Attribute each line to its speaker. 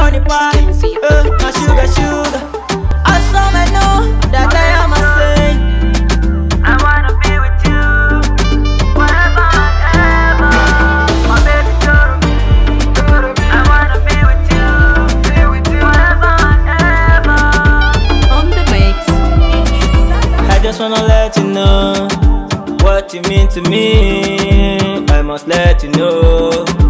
Speaker 1: honey pie, my sugar sugar. I saw me know that I am a saint.
Speaker 2: I wanna be with you forever and ever. My baby girl, I wanna be with you forever and ever.
Speaker 3: On the mix.
Speaker 1: I just wanna let you know what you mean to me. I must let you know.